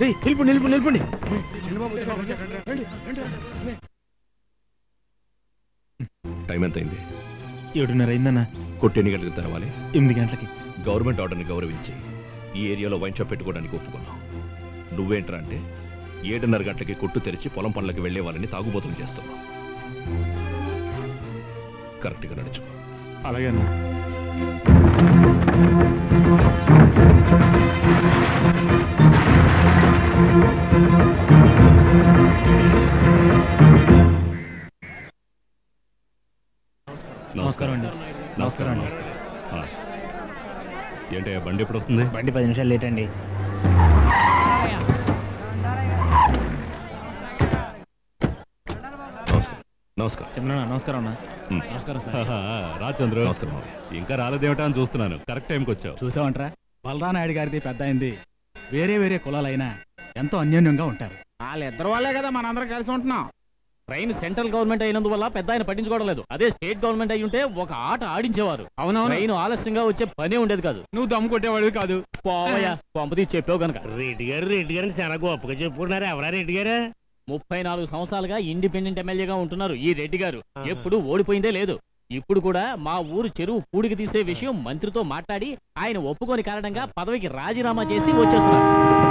నిలపండి. Time ఎంత అయింది? 7:30 అయిందన్నా. కొట్టి ఎన్ని గంటలకు తెరవాలి? 8 గంటలకి. గవర్నమెంట్ ఆర్డర్ని గౌరవించి ఈ ఏరియాలో వైన్ షాప్ పెట్టుకోవడానికి ఒప్పుకున్నావు. నువ్వేంట్రా అంటే 7:30 గంటలకి కొట్టు తెరిచి పొలం పనులకు వెళ్లే వాళ్ళని తాగుబోతులు చేస్తున్నావు. కరెక్ట్గా నడుచు. అలాగే అన్నా. నమస్కారం అండి. నమస్కారం అండి. ఏంటి బండి ఎప్పుడు వస్తుంది? బండి 10 నిమిషాలు లేట్ అండి. నమస్కారం. చెప్పనా? నమస్కారం అన్న. నమస్కారం సార్. రాజచంద్ర. నమస్కారం. ఇంకా రాలేదేమిటా అని చూస్తున్నాను. కరెక్ట్ టైంకి వచ్చావు. చూసావంటరా, బలరానాయుడు గారిది పెద్ద అయింది. వేరే కులాలైనా ఎంతో అన్యోన్యంగా ఉంటారు. వాళ్ళిద్దరు వాళ్ళే కదా మనందరం కలిసి ఉంటున్నాం. ట్రైన్ సెంట్రల్ గవర్నమెంట్ అయినందువల్ల పెద్ద ఆయన పట్టించుకోవడం లేదు. అదే స్టేట్ గవర్నమెంట్ అయి ఉంటే ఒక ఆట ఆడించేవారు. అవునవును. ట్రైన్ ఆలస్యంగా వచ్చే పనే ఉండేది కాదు. నువ్వు దమ్ము కొట్టేవాడు కాదు. పోవయ్యా, పంపది చెప్పావు కనుక. రెడ్డి గారిని చాలా గొప్పగా చెప్పుకున్నారు. ఎవరా రెడ్డి గారు? 34 సంవత్సరాలుగా ఇండిపెండెంట్ ఎమ్మెల్యేగా ఉంటున్నారు ఈ రెడ్డి గారు. ఎప్పుడు ఓడిపోయిందే లేదు. ఇప్పుడు కూడా మా ఊరు చెరువు పూడికి తీసే విషయం మంత్రితో మాట్లాడి ఆయన ఒప్పుకోని కారణంగా పదవికి రాజీనామా చేసి వచ్చేస్తున్నారు.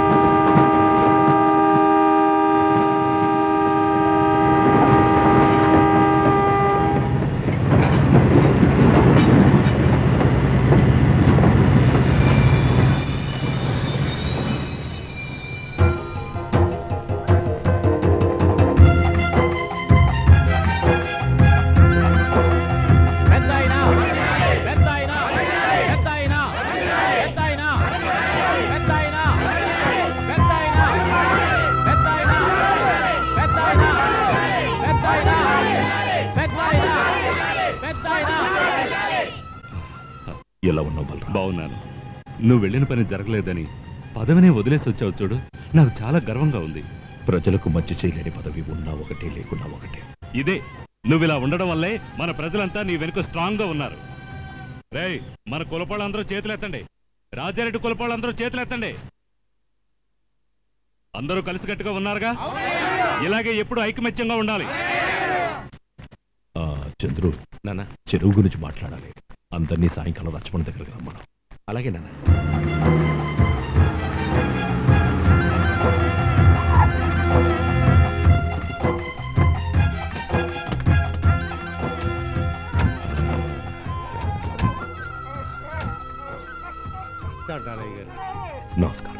ఎలా ఉన్నావు బలరా? బాగున్నాను. నువ్వు వెళ్ళిన పని జరగలేదని పదవినే వదిలేసి వచ్చావు చూడు, నాకు చాలా గర్వంగా ఉంది. ప్రజలకు మంచి చేయలేని పదవి ఉన్నా ఒకటే, లేకున్నా ఒకటే. ఇదే నువ్వు ఇలా ఉండడం వల్లే మన ప్రజలంతా నీ వెనుక స్ట్రాంగ్ గా ఉన్నారు. రేయ్, మన కులపాళ్ళందరూ చేతులెత్తండి. రాజారెడ్డి కులపాళ్ళందరూ చేతులెత్తండి. అందరూ కలిసికట్టుగా ఉన్నారుగా? ఇలాగే ఎప్పుడు ఐకమత్యంగా ఉండాలి. చంద్రు, నాన్న చెరువు గురించి మాట్లాడాలి. అందరినీ సాయంకాలం లక్ష్మణ్ దగ్గరకు రమ్మను. అలాగే నాన్న. నమస్కారం.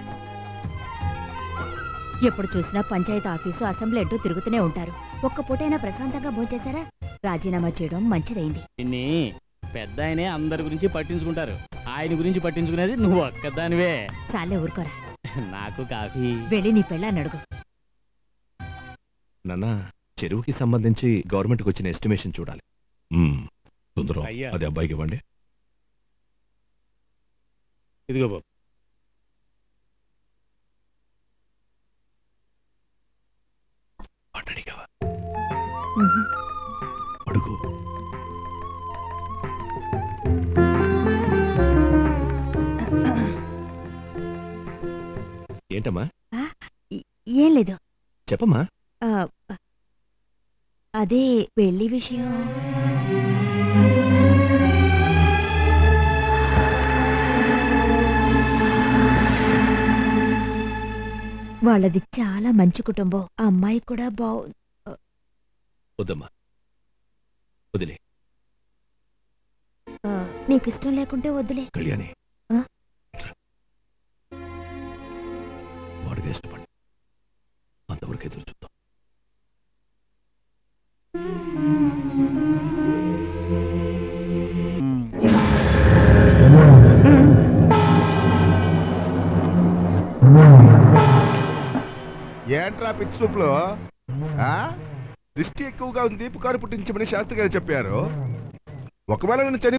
ఎప్పుడు చూసినా పంచాయతీ ఆఫీసు, అసెంబ్లీ అంటూ తిరుగుతూనే ఉంటారు. ఒక్క పూటైనా ప్రశాంతంగా భోంచేశారా? రాజీనామా చేయడం మంచిదైంది. పెద్ద ఆయనే అందరి గురించి పట్టించుకుంటారు. ఆయన గురించి పట్టించుకునేది నువ్వు ఒక్కదానివే. చాలే ఊరుకోరా. నాకు కాఫీ. వెళ్ళి నీ పెళ్ళాన్ని అడుగు. నాన్న, చెరువుకి సంబంధించి గవర్నమెంట్కి వచ్చిన ఎస్టిమేషన్ చూడాలి. సుందరం, అది అబ్బాయికి ఇవ్వండి. ఇదిగో బాబు. అడుగు. ఏంటమ్మా? ఏం లేదు, చెప్పమ్మా. అదే పెళ్లి విషయం. వాళ్ళది చాలా మంచి కుటుంబం. ఆ అమ్మాయి కూడా వద్దమ్మా, వదిలే. నీకు ఇష్టం లేకుంటే వద్దులే. కళ్యాణి, వాడిగా ఇష్టపడి అంతవరకు ఎదురు చూద్దాం. ఏంట్రా పిచ్చి సూపులో దిష్టి ఎక్కువగా ఉంది, పుకారు పుట్టించమని శాస్త్రి గారు చెప్పారు. ఒకవేళ నేను